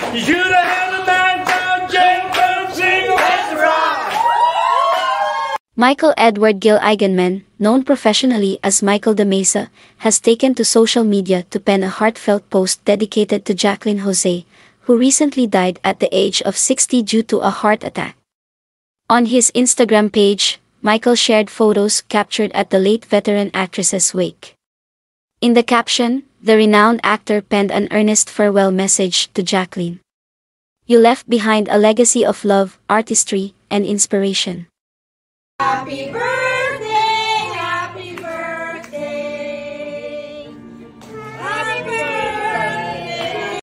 You should have had a man called Jaclyn sing. Let's rock! Michael Edward Gil Eigenmann, known professionally as Michael the Mesa, has taken to social media to pen a heartfelt post dedicated to Jaclyn Jose, who recently died at the age of 60 due to a heart attack. On his Instagram page, Michael shared photos captured at the late veteran actress's wake. In the caption, the renowned actor penned an earnest farewell message to Jaclyn. "You left behind a legacy of love, artistry, and inspiration. Happy birthday!